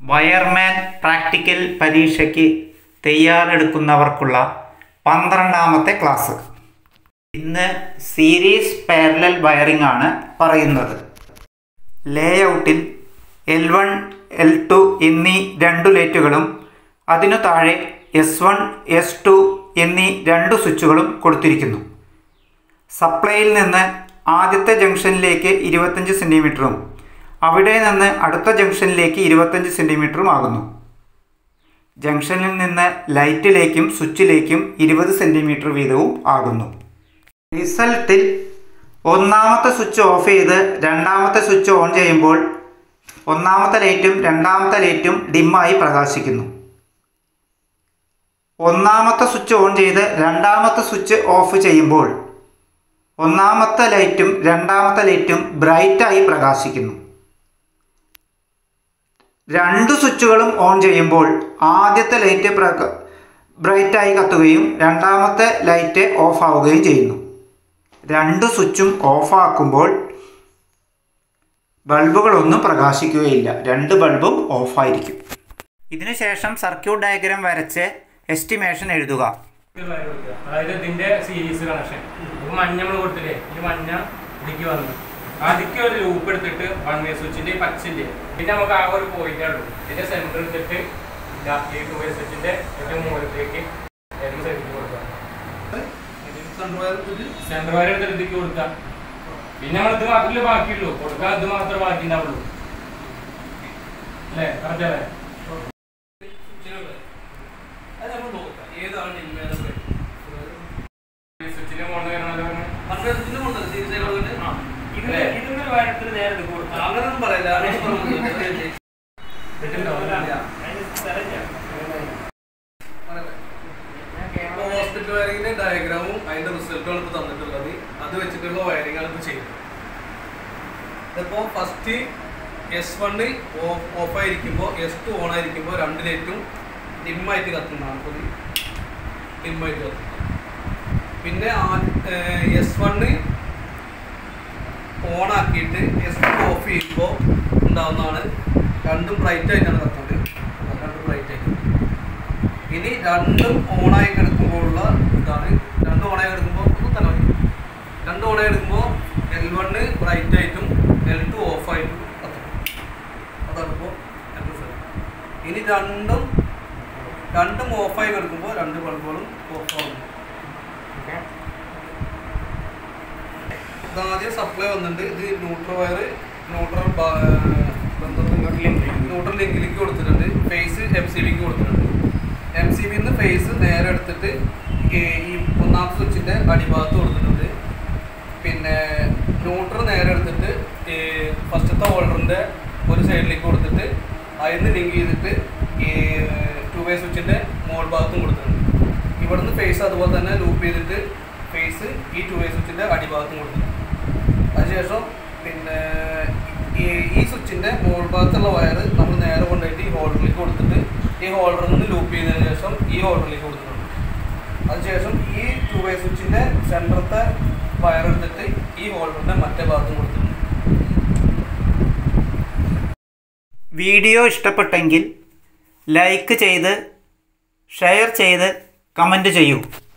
Wireman practical പരീക്ഷയ്ക്ക് തയ്യാറെടുക്കുന്നവർക്കുള്ള 12ാമത്തെ ക്ലാസ്. ഇന്ന് സീരീസ് പാരലൽ വയറിംഗ് ആണ് പറയുന്നത്. ലേഔട്ടിൽ L1, L2 എന്നീ രണ്ടു ലൈറ്റുകളും അതിനു താഴെ S1, S2 എന്നീ രണ്ടു സ്വിച്ചുകളും കൊടുത്തിരിക്കുന്നു. സപ്ലൈയിൽ നിന്ന് ആദ്യത്തെ ജംഗ്ഷനിലേക്ക് 25 സെൻറ്റിമീറ്ററും അവിടെ നിന്ന് അടുത്ത ജംഗ്ഷനിലേക്ക് 25 സെൻറ്റിമീറ്ററും ആകുന്നു. ജംഗ്ഷനിൽ നിന്ന് ലൈറ്റിലേക്കും സ്വിച്ചിലേക്കും 20 സെൻറ്റിമീറ്റർ വീതവും ആകുന്നു. റിസൾട്ടിൽ ഒന്നാമത്തെ സ്വിച്ച് ഓഫ് ചെയ്ത് രണ്ടാമത്തെ സ്വിച്ച് ഓൺ ചെയ്യുമ്പോൾ ഒന്നാമത്തെ ലൈറ്റും രണ്ടാമത്തെ ലൈറ്റും ഡിമ്മായി പ്രകാശിക്കുന്നു. ഒന്നാമത്തെ സ്വിച്ച് ഓൺ ചെയ്ത് രണ്ടാമത്തെ സ്വിച്ച് ഓഫ് ചെയ്യുമ്പോൾ ഒന്നാമത്തെ ലൈറ്റും രണ്ടാമത്തെ ലൈറ്റും ബ്രൈറ്റായി പ്രകാശിക്കുന്നു. രണ്ട് സ്വിച്ചുകളും ഓൺ ചെയ്യുമ്പോൾ ആദ്യത്തെ ലൈറ്റ് ബ്രൈറ്റായി കത്തുകയും രണ്ടാമത്തെ ലൈറ്റ് ഓഫ് ആവുകയും ചെയ്യുന്നു. രണ്ട് സ്വിച്ചും ഓഫാക്കുമ്പോൾ ബൾബുകളൊന്നും പ്രകാശിക്കുകയില്ല, രണ്ട് ബൾബും ഓഫായിരിക്കും. ഇതിനുശേഷം സർക്യൂട്ട് ഡയഗ്രാം വരച്ച് എസ്റ്റിമേഷൻ എഴുതുക. അതായത് ഇതിന്റെ സീരീസ് കണക്ഷൻ മഞ്ഞ നമ്മൾ കൊടുത്തില്ലേ, ഈ മഞ്ഞ ഇതിക്ക് വന്നു അതിക്ക് ഒരു ലൂപ്പ് എടുത്തിട്ട് 1 വേ സ്വിച്ചിന്റെ പച്ചിന്റെ പിന്നെ നമുക്ക് ആ ഒരു പോയിന്റ് ഉള്ളൂ. ഇതിന്റെ സെന്റർ എടുത്തിട്ട് ഈ 2 വേ സ്വിച്ചിന്റെ ഏറ്റവും മുകളിലേക്ക് കൊടുക്കാം. സെന്റർ വയർ എടുത്തിട്ട് ഇതിക്ക് കൊടുക്കാം. പിന്നെ നമ്മൾ ഇത് മാത്രമല്ലേ ബാക്കിയുള്ളൂ, കൊടുക്കാൻ ഇത് മാത്രമേ ബാക്കി ഉണ്ടാവുള്ളൂ അല്ലേ? കറക്റ്റല്ലേ? സ്വിച്ചിന്റെ മോഡൽ ഇതൊന്നൊരു വയറത്തിൽ നേരെ അങ്ങനൊന്നും പറയില്ല. ഹോസ്പിറ്റൽ വയറിങ്ങിന്റെ ഡയഗ്രാമും അതിന്റെ റിസൾട്ടുമാണ് ഇപ്പോൾ തന്നിട്ടുള്ളത്. അത് വെച്ചിട്ടുള്ള വയറിംഗ് ആണ് ഇപ്പോൾ ചെയ്യുന്നത്. ഇതിപ്പോൾ ഫസ്റ്റ് S1 ഓഫായിരിക്കുമ്പോൾ S2 ഓൺ ആയിരിക്കുമ്പോൾ രണ്ട് ലൈറ്റും ഡിമ്മായിട്ട് കത്തുന്നതാണ്. ഇപ്പോൾ ഡിമ്മായിട്ട് കത്തുന്നത്. പിന്നെ S1 ഓൺ ആക്കിയിട്ട് S2 ഓഫ് ചെയ്യുമ്പോൾ ഉണ്ടാവുന്നതാണ് രണ്ടും ബ്രൈറ്റ് ആയിട്ടാണ് കത്തുന്നത്. രണ്ടും ബ്രൈറ്റ് ആയിട്ട്. ഇനി രണ്ടും ഓണായി കിടക്കുമ്പോഴുള്ള ഇതാണ്. രണ്ടും ഓണായി കിടക്കുമ്പോൾ രണ്ടും ഓണായി എടുക്കുമ്പോൾ L1 ബ്രൈറ്റ് ആയിട്ടും L2 ഓഫായിട്ടും കത്തും. അതാണ് ഇപ്പോൾ ഇനി രണ്ടും ഓഫായി കിടക്കുമ്പോൾ രണ്ട് ബൾബുകളും ഓഫാകുന്നു. ആദ്യം സപ്ലൈ വന്നിട്ടുണ്ട്. ഇത് ന്യൂട്രൽ ലിങ്കിലേക്ക് കൊടുത്തിട്ടുണ്ട്. ഫേസ് MCBക്ക് കൊടുത്തിട്ടുണ്ട്. MCBന്ന് ഫേസ് നേരെ എടുത്തിട്ട് ഈ ഒന്നാമത്തെ സ്വിച്ചിൻ്റെ അടിഭാഗത്ത് കൊടുത്തിട്ടുണ്ട്. പിന്നെ ന്യൂട്രൽ നേരെ എടുത്തിട്ട് ഫസ്റ്റത്തെ ഹോൾഡറിൻ്റെ ഒരു സൈഡിലേക്ക് കൊടുത്തിട്ട് അതിന് ലിങ്ക് ചെയ്തിട്ട് ഈ 2 വേ സ്വിച്ചിൻ്റെ മോൾ ഭാഗത്തും കൊടുത്തിട്ടുണ്ട്. ഇവിടുന്ന് ഫേസ് അതുപോലെ തന്നെ ലൂപ്പ് ചെയ്തിട്ട് ഫേസ് ഈ 2 വേ സ്വിച്ചിൻ്റെ അടിഭാഗത്തും കൊടുത്തിട്ടുണ്ട്. അതിനുശേഷം പിന്നെ ഈ സ്വിച്ചിൻ്റെ മോൾ ഭാഗത്തുള്ള വയർ നമ്മൾ നേരെ കൊണ്ടുപോയിട്ട് ഈ ഹോൾഡറിലേക്ക് കൊടുത്തിട്ട് ഈ ഹോൾഡറിൽ നിന്ന് ലൂപ്പ് ചെയ്തതിന് ശേഷം ഈ ഹോൾഡറിലേക്ക് കൊടുത്തിട്ടുണ്ട്. അതിനുശേഷം ഈ 2 വേ സ്വിച്ചിൻ്റെ സെൻറ്ററത്തെ വയർ എടുത്തിട്ട് ഈ ഹോൾഡറിൻ്റെ മറ്റേ ഭാഗത്തും കൊടുത്തിട്ടുണ്ട്. വീഡിയോ ഇഷ്ടപ്പെട്ടെങ്കിൽ ലൈക്ക് ചെയ്ത് ഷെയർ ചെയ്ത് കമൻറ്റ് ചെയ്യൂ.